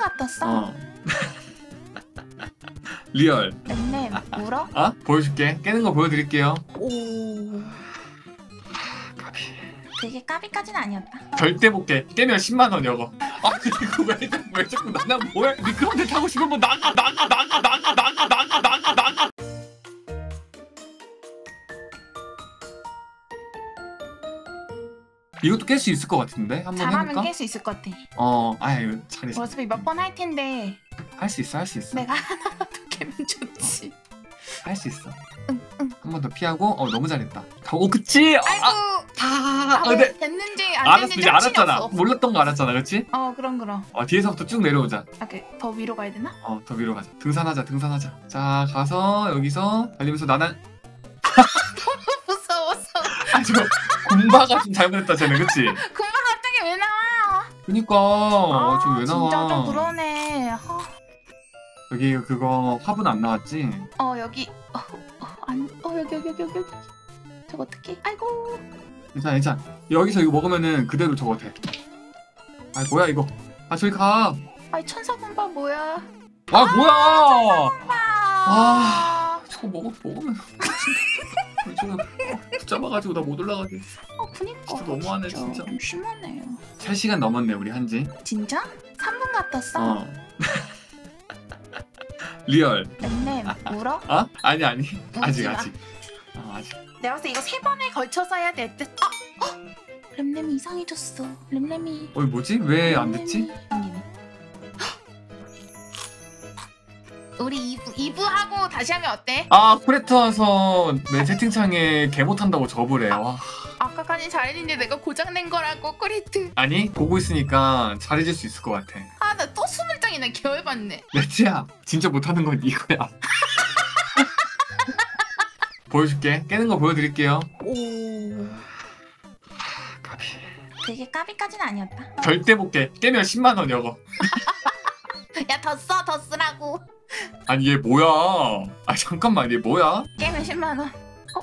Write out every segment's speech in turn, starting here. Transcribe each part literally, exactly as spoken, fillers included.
같았어? 어. 리얼. 램램 울어? 아? 보여줄게. 깨는 거 보여드릴게요. 오. 까비. 되게 까비까지는 아니었다. 절대 못 깨. 깨면 십만 원 여거. 아 그리고 왜, 자꾸- 왜 자꾸 나나 뭐야? 미끄럼틀 타고 싶으면 나가 나가 나가 나가 나가 나가 나가 나가. 이것도 깰 수 있을 것 같은데? 한번 잘하면 해볼까? 깰 수 있을 것 같아. 어, 아유 잘했어. 어차피 몇 번 할 텐데 할 수 있어, 할 수 있어. 내가 하나라도 깨면 좋지. 할 수 있어. 응, 응. 한 번 더 피하고, 어 너무 잘했다. 오, 그치? 아, 아이고. 아, 아, 아, 왜 근데 됐는지 안 알았어, 됐는지 이제 확신이 알았잖아. 없어. 몰랐던 거 알았잖아, 그렇지? 어 그럼 그럼. 어, 뒤에서부터 쭉 내려오자. 아, 그, 더 위로 가야 되나? 어, 더 위로 가자. 등산하자, 등산하자. 자, 가서 여기서 달리면서 나는 무서웠어. 아, 저 군바가 좀 잘못했다, 쟤는, 그치? 금방 갑자기 왜 나와? 그니까 어, 아, 좀 왜 나와? 진짜 좀 그러네. 어, 여기 그거 화분 안 나왔지? 어 여기 어, 어, 안, 어 여기 여기 여기 여기 여기. 저거 어떡해? 아이고. 괜찮아, 괜찮아. 여기서 이거 먹으면은 그대로 저거 돼. 아, 뭐야 이거? 아, 저기 가. 아이 천사군바 뭐야? 아, 뭐야? 아, 아, 저거 먹어 먹으면 저거 붙잡아가지고 나 못 올라가게. 어 그니까. 진짜 너무하네, 진짜. 좀 심하네요. 세 시간 넘었네 우리 한지. 진짜? 삼 분 같았어? 어. 리얼. 램램 울어? 어? 아니 아니. 아직 울지 마. 아직. 어, 아직. 내가 봤을 때 이거 세 번에 걸쳐서 해야 될 듯. 아! 어! 램램이 이상해졌어. 램램이. 어, 뭐지? 왜 안 됐지? 램램이 생기네. 우리 이 부, 이 부 하고 다시 하면 어때? 아, 코레트 와서 내 채팅창에 개 못한다고 접으래. 와. 아까까지 잘했는데 내가 고장낸 거라고 코리트. 아니, 보고 있으니까 잘해줄 수 있을 것 같아. 아 나 또 스물 장이나 개월받네. 레츠야, 진짜 못하는 건 이거야. 보여줄게. 깨는 거 보여드릴게요. 오. 까비. 되게 까비까지는 아니었다. 절대 못 깨. 깨면 십만 원 여거. 야 더 써 더 쓰라고. 아니 얘 뭐야? 아 잠깐만, 얘 뭐야? 깨면 십만 원. 어?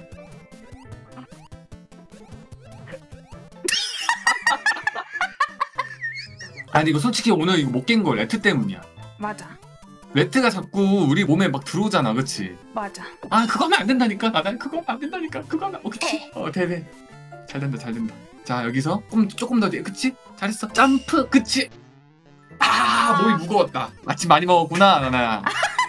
아니 이거 솔직히 오늘 이거 못 깬 거 레트 때문이야. 맞아. 레트가 자꾸 우리 몸에 막 들어오잖아, 그치? 맞아. 아 그거 하면 안 된다니까. 나 난 그거 하면 안 된다니까. 그거 하면 어 그치? 어 되네. 잘 된다, 잘 된다. 자 여기서 조금 조금 더 뒤에, 그치? 잘했어. 점프, 그치? 아 몸이 무거웠다. 아침 많이 먹었구나, 나나야.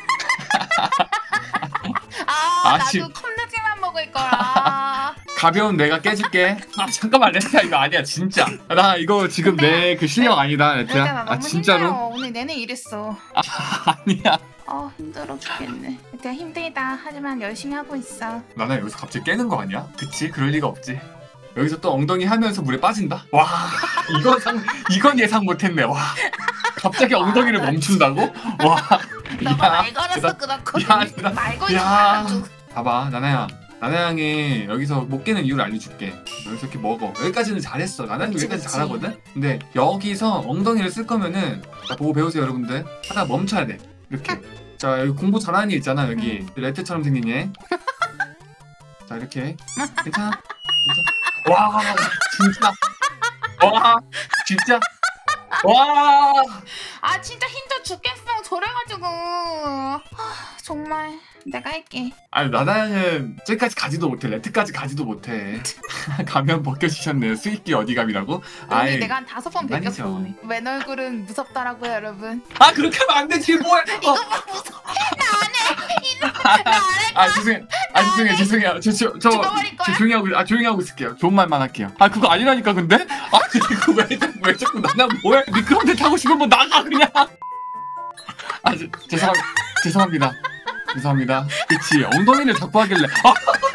아 아침. 나도 컵누들만 먹을 거라. 가벼운 내가 깨줄게. 아 잠깐만, 레트야 이거 아니야 진짜. 나 이거 지금 내 그 실력 아니다, 레트야 레트야. 나 아 너무 진짜로? 힘들어. 오늘 내내 이랬어. 아, 아니야. 아 힘들어 죽겠네. 레트야 힘들다. 하지만 열심히 하고 있어. 나나 여기서 갑자기 깨는 거 아니야? 그치? 그럴 리가 없지. 여기서 또 엉덩이 하면서 물에 빠진다? 와, 이건 상, 이건 예상 못했네. 와, 갑자기 엉덩이를 멈춘다고? 와, 너가 말 걸어서 대단- 그렇거든. 야, 대단- 말 걸지 야. 말아줘. 봐봐, 나나야. 나나양이 여기서 못 깨는 이유를 알려줄게. 여기서 이렇게 먹어. 여기까지는 잘했어. 나나양이 그치, 여기까지 그치. 잘하거든? 근데 여기서 엉덩이를 쓸 거면은, 자, 보고 배우세요, 여러분들. 하다가 멈춰야 돼. 이렇게. 자, 여기 공부 잘하는 애 있잖아, 여기. 레트처럼 생긴 얘. 자, 이렇게. 괜찮아? 괜찮아? 와, 진짜. 와, 진짜. 와. 아 진짜 힘들어 죽겠어. 저래가지고. 아 정말 내가 할게. 아니, 나나양은 저기까지 가지도 못해. 레트까지 가지도 못해. 가면 벗겨지셨네요. 수익기 어디감이라고? 오늘 내가 한 다섯 번 장난이죠. 베꼈어 오늘. 맨 얼굴은 무섭더라고요 여러분. 아, 그렇게 하면 안 되지, 뭐야. 이거 어. 막 무서워. 나안해. 나안해. 아 죄송해요. 아 죄송해요. 죄송해요. 저, 저, 저, 죽어버릴 거야? 저 조용히 하고 아 조용히 하고 있을게요. 좋은 말만 할게요. 아 그거 아니라니까 근데? 아 그거 왜 자꾸 왜 자꾸 나나 뭐야? 미끄럼틀 타고 싶으면 나가 그냥. 아 저, 죄송 죄송합니다. 죄송합니다. 그치, 엉덩이를 자꾸 하길래. 아!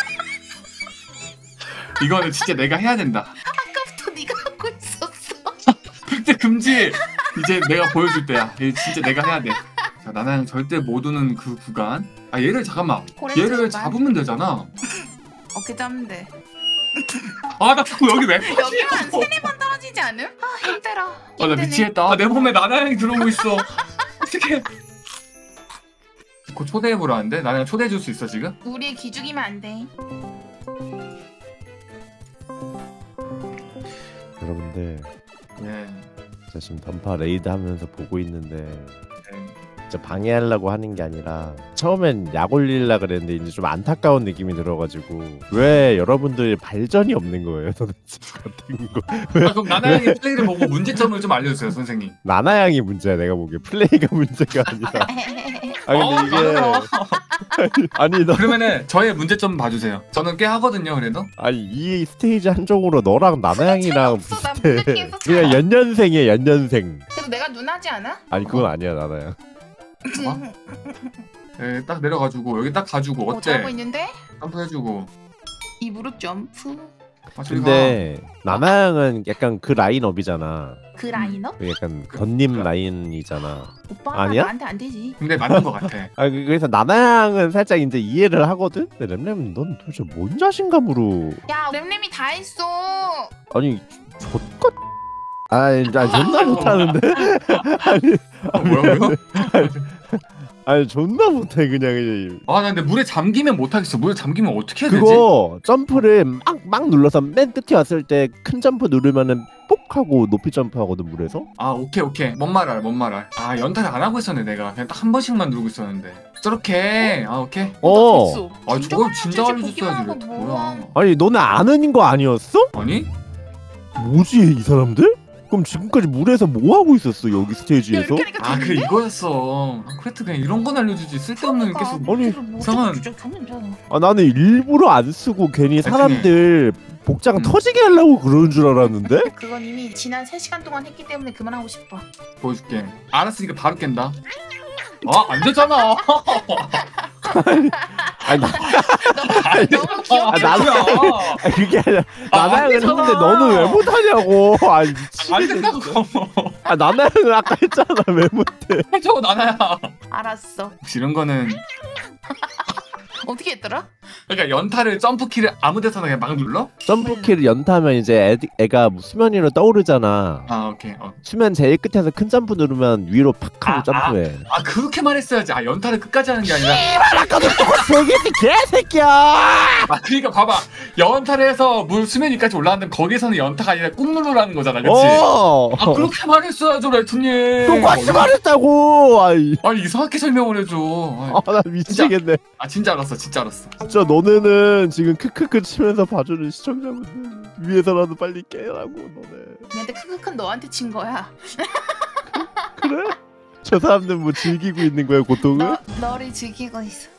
이거는 진짜 내가 해야 된다. 아까부터 네가 하고 있었어. 획득 금지. 이제 내가 보여줄 때야. 이제 진짜 내가 해야 돼. 자, 나는 절대 못 오는 그 구간. 아 얘를 잠깐만. 고래 얘를 정말. 잡으면 되잖아. 어깨 잡으면 돼. 아 나 자꾸 여기 왜? 여기만 세네 번 떨어지지 않음? 아 힘들어. 아 나 힘드네. 미치겠다. 아, 내 몸에 나나양이 들어오고 있어. 어떡해. 곧 초대해보라는데? 나나양 초대해줄 수 있어 지금? 우리의 기죽이면 안 돼. 여러분들 네. 저 지금 던파 레이드 하면서 보고 있는데 네. 진짜 방해하려고 하는 게 아니라 처음엔 약 올리려 그랬는데 이제 좀 안타까운 느낌이 들어가지고 왜 여러분들 발전이 없는 거예요 도대체 같은 거. 아, 그럼 나나양의 플레이를 보고 문제점을 좀 알려주세요 선생님. 나나양이 문제야. 내가 보기에 플레이가 문제가 아니라. 아 어, 근데 이게 아니 너 그러면은 저의 문제점 봐주세요. 저는 꽤 하거든요 그래도. 아니 이 스테이지 한정으로 너랑 나나양이랑 없어, 난 비슷해. 문제기에서 그냥 연년생이야 연년생. 그래도 내가 누나지 않아? 아니 그건 아니야 나나양. 어? 네, 딱 내려가지고 여기 딱 가지고 어, 어때? 잘하고 있는데? 점프해주고. 입으로 점프. 아, 저리 가. 근데 나나양은 약간 그 라인업이잖아. 그 라인업? 그 약간 그- 던님 그- 라인이잖아. 오빠 아니야? 나한테 안 되지. 근데 맞는 것 같아. 아 그- 그래서 나나양은 살짝 이제 이해를 하거든. 근데 램램 넌 도대체 뭔 자신감으로? 야 램램이 다 했어. 아니 좆것. 아니 나 존나 못하는데. 아니 어, 뭐라고요? 아니 존나 못해 그냥. 아, 나 근데 물에 잠기면 못하겠어. 물에 잠기면 어떻게 해야 되지? 그거 점프를 막 막 눌러서 맨 끝에 왔을 때 큰 점프 누르면은 뽁 하고 높이 점프하거든 물에서. 아, 오케이, 오케이. 뭔 말 알, 뭔 말 알. 아, 연타를 안 하고 있었네, 내가. 그냥 딱 한 번씩만 누르고 있었는데. 저렇게. 아, 오케이. 어. 됐어. 아, 저걸 진작 알려주지, 알려줬어야지. 보기만 왜 하고 또 뭐야. 뭐야. 아니 너네 아는 거 아니었어? 아니? 뭐지 이 사람들? 그럼 지금까지 물에서 뭐 하고 있었어 여기 야 스테이지에서? 이렇게 하니까 아, 그 되는데? 이거였어. 아, 그래도 그냥 이런 건 알려주지. 쓸데없는 게 계속. 아니, 이상한- 진짜 경험자다. 아 나는 일부러 안 쓰고 괜히 사람들 복장 음. 터지게 하려고 그러는 줄 알았는데? 그건 이미 지난 세 시간 동안 했기 때문에 그만하고 싶어. 보여줄게. 알았으니까 바로 깬다. 아, 안 되잖아. 아니, 나, 너무 귀엽게 아, 나는- 보여. 아 그게 아니라 아, 안 나나양은 되잖아. 했는데 너는 왜 못하냐고. 아 안 미치겠네. 된다고. 아 나나양은 아까 했잖아 왜 못해? 해줘, 나나야. 알았어. 혹시 이런 거는. 어떻게 했더라? 그러니까 연타를 점프키를 아무 데서나 그냥 막 눌러? 점프키를 연타하면 이제 애, 애가 수면 위로 떠오르잖아. 아, 오케이. 어. 수면 제일 끝에서 큰 점프 누르면 위로 팍 하고 아, 점프해. 아, 그렇게 말했어야지. 아, 연타를 끝까지 하는 게 아니라. 아까도 저기 개새끼야. 아, 그러니까 봐봐. 연타를 해서 물 수면 위까지 올라갔는데 거기서는 연타가 아니라 꾹 누르라는 거잖아, 그치? 어. 아, 그렇게 말했어야죠, 레트님. 똑같이 말했다고. 아이. 아니, 이상하게 설명을 해줘. 아이, 아 나 미치겠네. 아, 진짜 알았어, 진짜 알았어. 진짜 너네는 지금 크크크 치면서 봐주는 시청자분들 위해서라도 빨리 깨라고 너네. 근데 크크큰 너한테 친 거야. 그래? 저 사람들 뭐 즐기고 있는 거야 고통을? 너 너를 즐기고 있어.